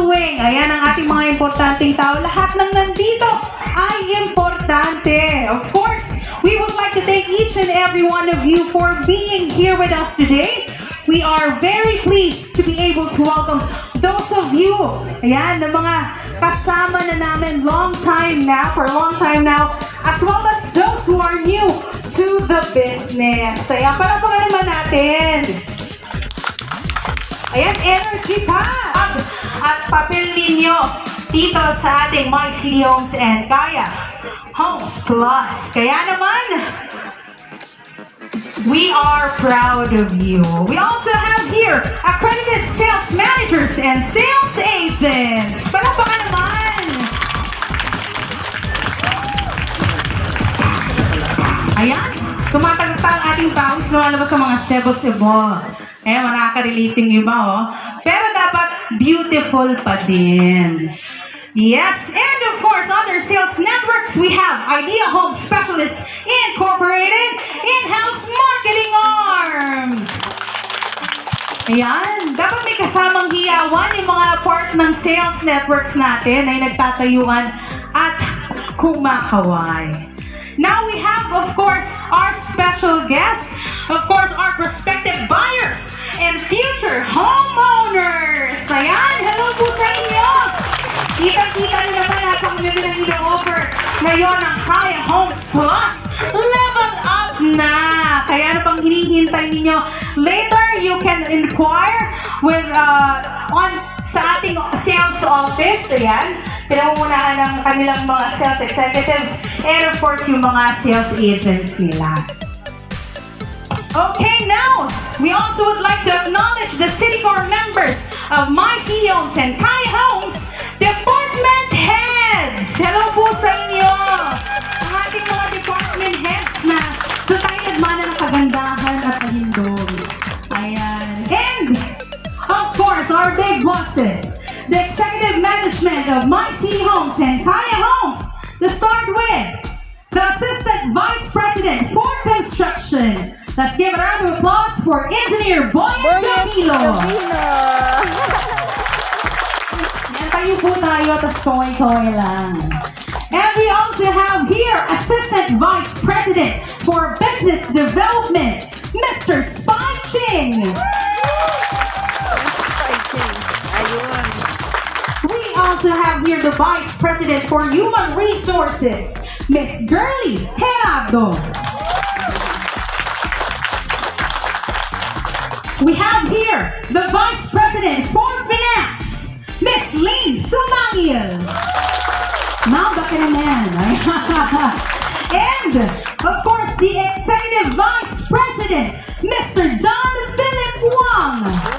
following. Ayan ang ating mga importanteng tao. Lahat ng nandito ay importante. Of course, we would like to thank each and every one of you for being here with us today. We are very pleased to be able to welcome those of you, ayan, na mga kasama na namin for a long time now, as well as those who are new to the business. Ayan, palapakan naman natin. Ayan, energy pa! At papel ninyo dito sa ating My City Homes and Kaya Homes Plus. Kaya naman, we are proud of you. We also have here accredited sales managers and sales agents. Palapakan naman! Ayan, tumatagta ang ating pawis lumalabas sa mga sebo-sebo. Eh, nakaka-relating iba, oh. Pero dapat beautiful pa din. Yes, and of course, other sales networks, we have Idea Home Specialists Incorporated, in-house marketing arm. Ayan, dapat may kasamang hiyawan yung mga part ng sales networks natin ay nagtatayuan at kumakaway. Now we have, of course, our special guest, of course, our prospective buyers and future homeowners. Ayan, hello po sa inyo. Kita-kita nyo naman at ang offer ngayon ang Kaya Homes Plus. Level up na! Kaya ano pang hinihintay ninyo? Later, you can inquire with sa ating sales office. Ayan, pinangungunahan ng kanilang mga sales executives and of course yung mga sales agents nila. Okay, now, we also would like to acknowledge the City Core members of My City Homes and Kaya Homes Department Heads! Hello po sa inyo! Ang ating mga department heads na sa tayo nagmana ng kagandahan at alindog. Ayan. And, of course, our big bosses, the executive management of My City Homes and Kaya Homes, to start with, the Assistant Vice President for Construction. Let's give a round of applause for Engineer Boyan Camilo. Yan, tayo po tayo, tas toy-toy lang. And we also have here Assistant Vice President for Business Development, Mr. Spy Ching. We also have here the Vice President for Human Resources, Miss Girly Gerardo. We have here the Vice President for Finance, Miss Lynn Sumangil. Now, baka naman. And, of course, the Executive Vice President, Mr. John Philip Wang.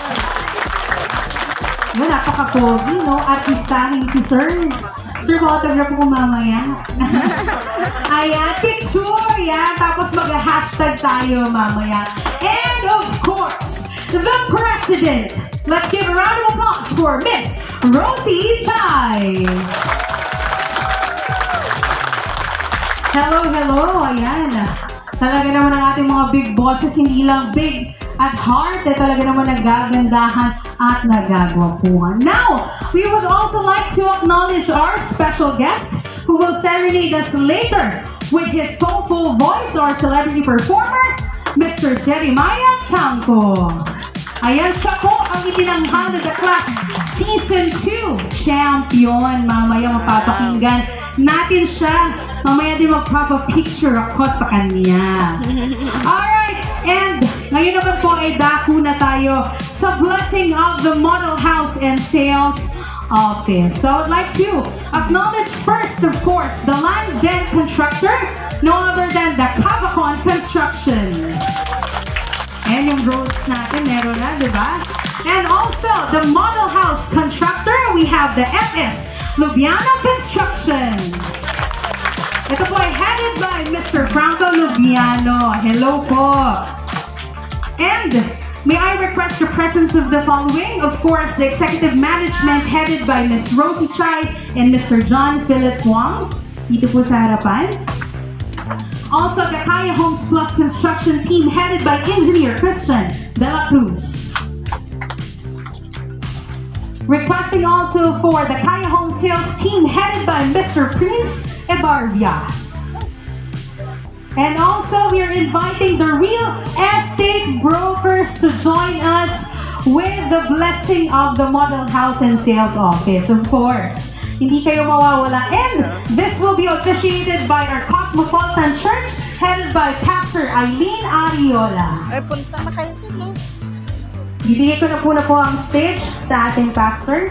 Wala pa ka-pogi, no? Artistahin si Sir. Sir, autograph ko mamaya. Ayan, picture, yan. Tapos mag-hashtag tayo mamaya. And, of course, the President. Let's give a round of applause for Miss Rosie Chai. Hello, hello. Ayan. Talaga naman ang ating mga big bosses, hindi lang big at heart, talaga naman nagagandahan at nagagwapuhan. Now, we would also like to acknowledge our special guest who will serenade us later with his soulful voice, our celebrity performer, Mr. Jeremiah Chanko. Ayan, siya po ang itinanghal na The Clash Season 2 champion. Mamaya mapapakinggan natin siya. Mamaya din magpapapicture ako sa kanya. Alright, and ngayon naman po ay dako na tayo sa blessing of the Model House and Sales Office. So I would like to acknowledge first, of course, the land den contractor, no other than the Cavacon Construction. And yung roads natin, meron na, di ba? And also, the Model House Contractor, we have the FS Lubiano Construction. Ito po ay headed by Mr. Franco Lubiano. Hello po. And may I request the presence of the following? Of course, the executive management headed by Ms. Rosie Chai and Mr. John Philip Wang. Dito po sa harapan. Also, the Kaya Homes Plus construction team headed by Engineer Christian De La Cruz. Requesting also for the Kaya Home Sales team headed by Mr. Prince Ebarvia. And also, we are inviting the real estate brokers to join us with the blessing of the Model House and Sales Office, of course. Hindi kayo mawawala. And this will be officiated by our Cosmopolitan Church, headed by Pastor Eileen Ariola. Ay, punta na kayo dun, no? Bibigay ko na po ang stage sa ating pastor.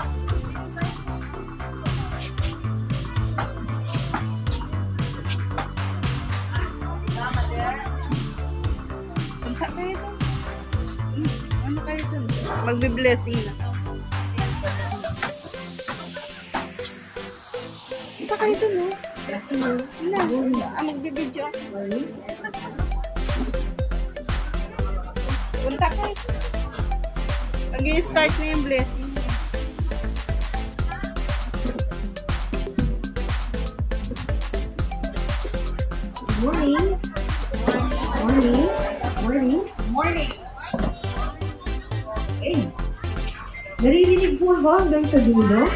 Punta kayo dun. Ano kayo dun? Magbe-blessing na. Punta kayo dun, no? Magbe-video ako. Punta kayo. Mag-i-start na yung blessing. Morning. Morning. Morning. Morning! Hey. Naririnig po ba hanggang sa dulo?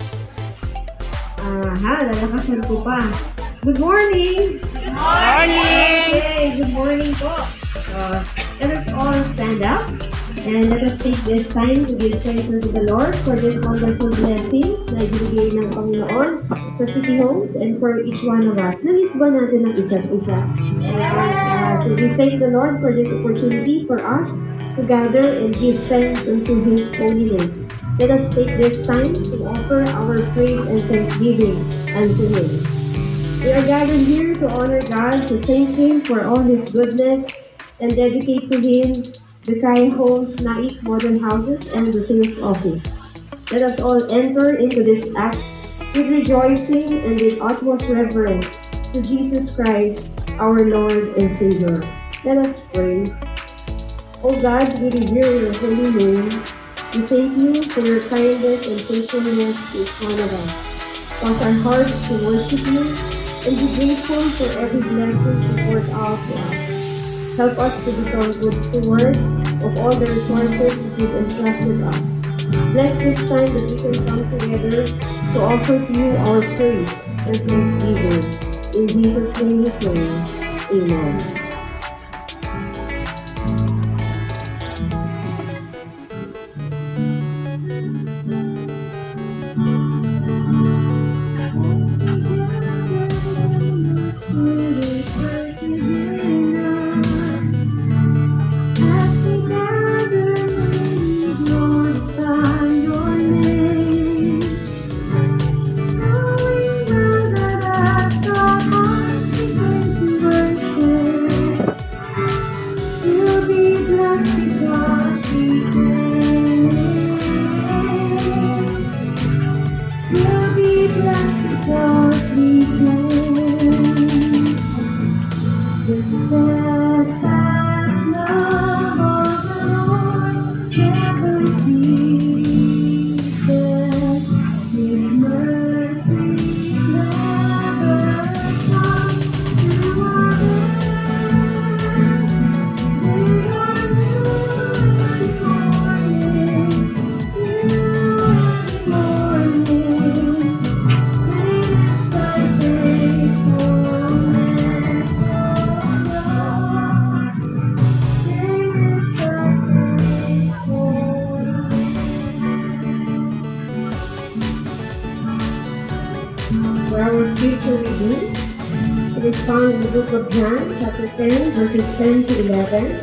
Aha, lalakasan ko pa. Good morning! Morning! Okay, good morning po. Let us all stand up and let us take this time to give thanks unto the Lord for this wonderful blessings na ibigay ng Panginoon sa City Homes and for each one of us. Namiss ba natin ang isa't isa? So we thank the Lord for this opportunity for us to gather and give thanks unto His holy name. Let us take this time to offer our praise and thanksgiving unto Him. We are gathered here to honor God, to thank Him for all His goodness, and dedicate to Him the Kaya Homes, Naik Modern Houses, and the Sales Office. Let us all enter into this act with rejoicing and with utmost reverence to Jesus Christ, our Lord and Savior. Let us pray. O God, we revere your holy name. We thank you for your kindness and faithfulness to each one of us. Cause our hearts to worship you and be grateful for every blessing you poured out to us. Help us to become good stewards of all the resources that you've entrusted us. Bless this time that we can come together to offer to you our praise and thanksgiving. In Jesus' name we pray. Amen. For our scripture reading, it is found in the book of John, chapter 10, verses 10 to 11.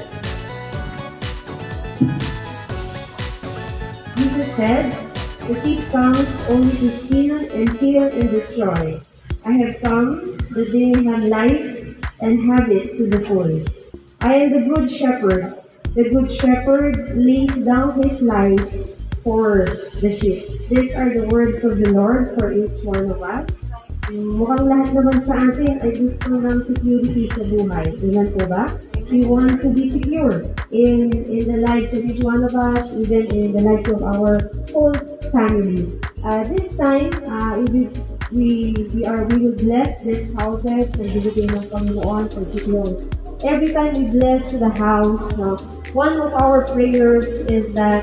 Jesus said, "The thief comes only to steal and kill and destroy. I have come that they may have life and have it to the full. I am the good shepherd. The good shepherd lays down his life for the sheep." These are the words of the Lord for each one of us. Mukhang lahat naman sa atin ay gusto ng security sa buhay. Diyan po ba? We want to be secure in the lives of each one of us, even in the lives of our whole family. This time, we will bless these houses and bibigay ng Panginoon for security. Every time we bless the house, one of our prayers is that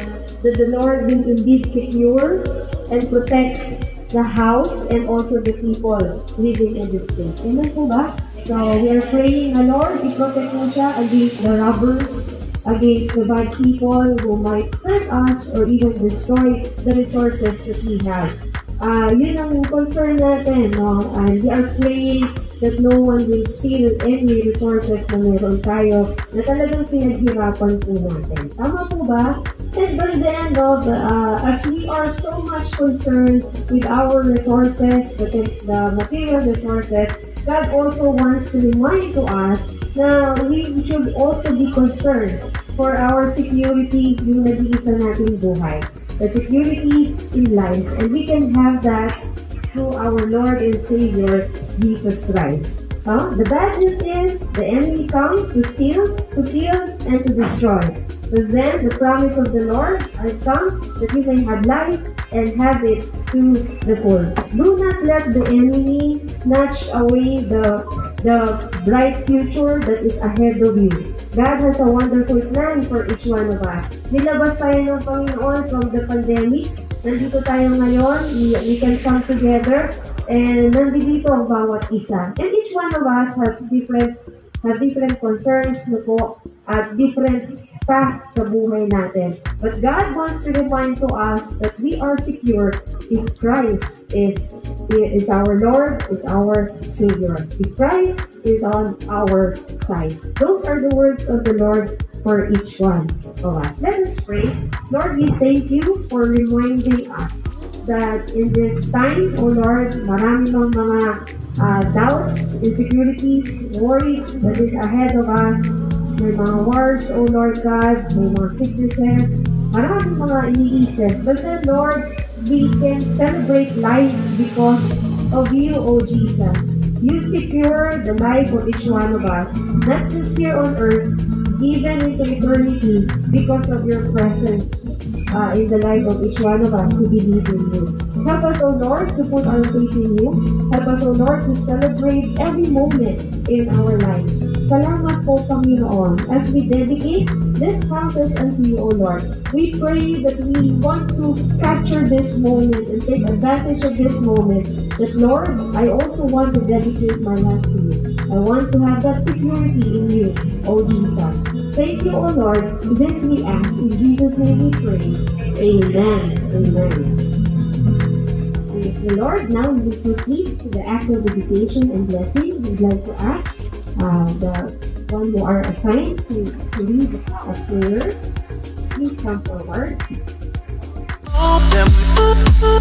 that the Lord will indeed secure and protect the house and also the people living in this place. Amen po ba? So, we are praying na Lord, i-protect mo siya against the robbers, against the bad people who might hurt us or even destroy the resources that we have. Yun ang concern natin, no? And we are praying that no one will steal any resources na meron tayo na talagang pinaghirapan po natin. Tama po ba? And by the end of, as we are so much concerned with our resources, the material resources, God also wants to remind to us na we should also be concerned for our security yung nag-iisa nating buhay. The security in life. And we can have that through our Lord and Savior, Jesus Christ. The bad news is the enemy comes to steal, to kill, and to destroy. But then the promise of the Lord has come that we may have life and have it to the full. Do not let the enemy snatch away the bright future that is ahead of you. God has a wonderful plan for each one of us. Nilabas tayo ng Panginoon from the pandemic. Nandito tayo ngayon. We can come together. And nandito ang bawat isa. And each one of us has different concerns na po at different path sa buhay natin. But God wants to remind to us that we are secure if Christ is our Lord, is our Savior. If Christ is on our side. Those are the words of the Lord for each one of us. Let us pray. Lord, we thank you for reminding us that in this time, O Lord, marami ng mga doubts, insecurities, worries that is ahead of us. May mga wars, O Lord God, may mga sicknesses, maraming mga iniisip. But then, Lord, we can celebrate life because of you, O Jesus. You secure the life of each one of us, not just here on earth, even into eternity, because of your presence in the life of each one of us who believe in you. Help us, O Lord, to put our faith in you. Help us, O Lord, to celebrate every moment in our lives. Salamat po, Panginoon, as we dedicate these houses unto you, O Lord. We pray that we want to capture this moment and take advantage of this moment. That, Lord, I also want to dedicate my life to you. I want to have that security in you, O Jesus. Thank you, O Lord. This we ask. In Jesus' name we pray. Amen. Amen. Praise the Lord. Now we will proceed to the act of dedication and blessing. We'd like to ask the one who are assigned to lead our prayers. Please come forward.